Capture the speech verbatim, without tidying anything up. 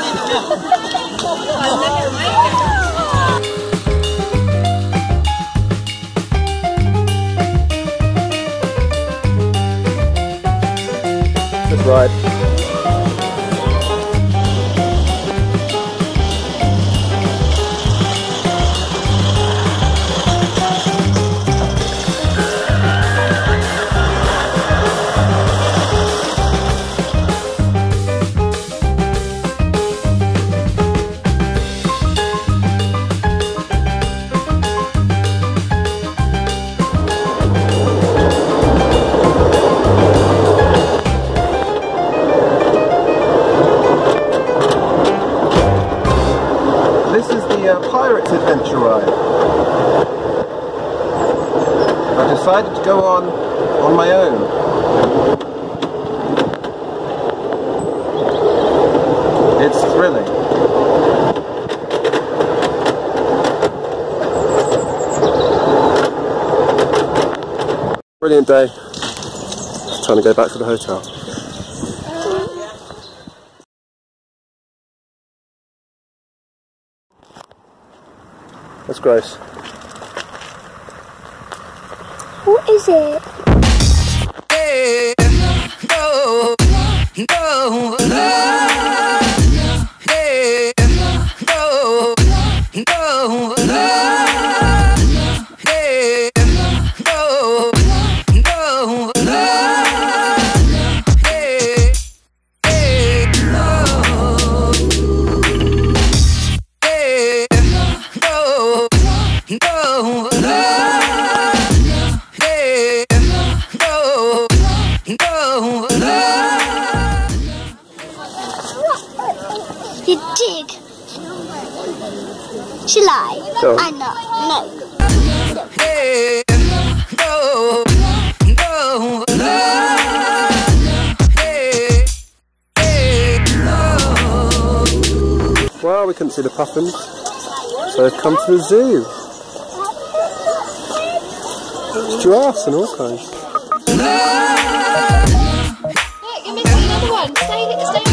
Good ride. Pirates Adventure Ride. I decided to go on on my own. It's thrilling. Brilliant day. Just trying to go back to the hotel. That's gross. What is it? Hey, no, no, no. Hey, no, no, no. Hey, no, no, no. Hey, hey, no. Hey, no, no, no. Hey, no, no, no. You dig? She lied. Go on. I know. No. Hey, no, no, no. Hey, hey, no. Well, we couldn't see the puffins, so we've come to the zoo. Giraffes and all kinds. Look, you're missing another one. Stay, stay.